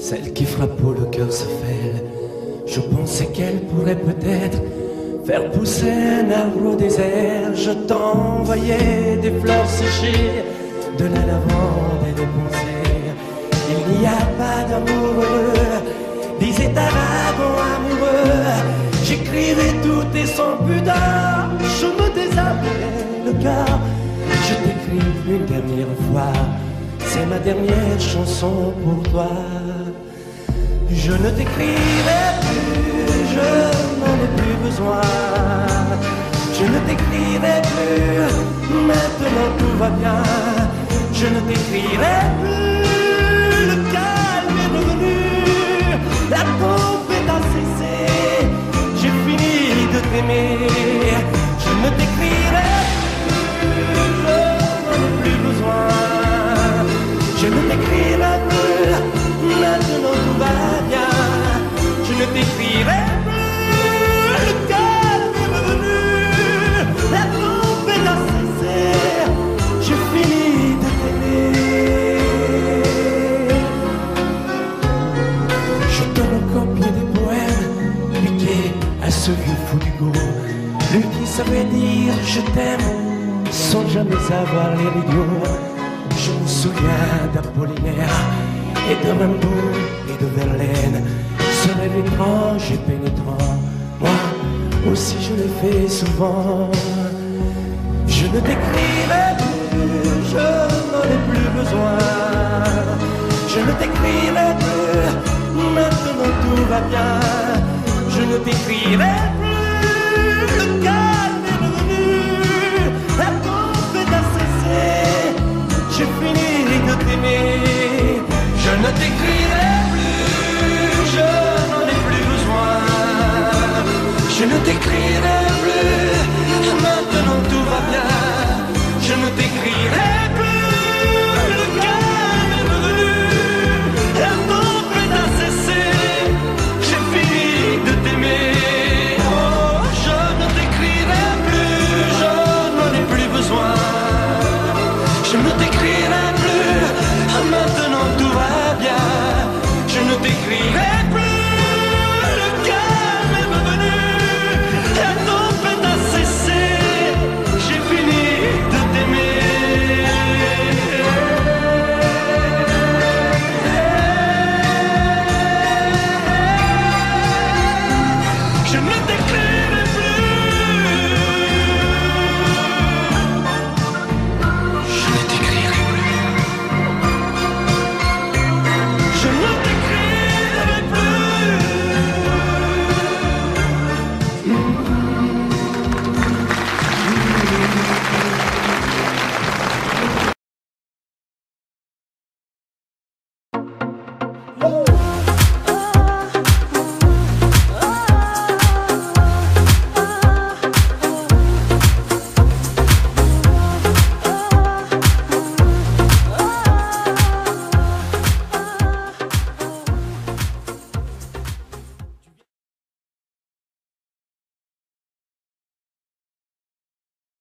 celle qui frappe où le cœur se fêle. Je pensais qu'elle pourrait peut-être faire pousser un arbre au désert. Je t'envoyais des fleurs séchées, de la lavande et des pensées. Il n'y a pas d'amour heureux, disait un wagon amoureux. J'écrivais tout et sans pudeur, je me déshabillais le cœur. Je t'écris une dernière fois, c'est ma dernière chanson pour toi. Je ne t'écrirai plus, je n'en ai plus besoin. Je ne t'écrirai plus, maintenant tout va bien. Je ne t'écrirai plus, le calme est revenu, la tempête a cessé, j'ai fini de t'aimer. Je ne t'écrirai plus, je n'en ai plus besoin. Je ne t'écrirai plus, maintenant tout va bien. Je ne t'écrirai plus, le calme est revenu, la tempête a cessé, j'ai fini de t'aimer. Je te recopiais des poèmes piqués à ce vieux fou d'Hugo, lui qui savait dire je t'aime sans jamais avoir l'air idiot. Je me souviens d'Apollinaire et de Rimbaud et de Verlaine, ce rêve étrange et pénétrant, moi aussi je l'ai fait souvent. Je ne t'écrirai plus, je n'en ai plus besoin. Je ne t'écrirai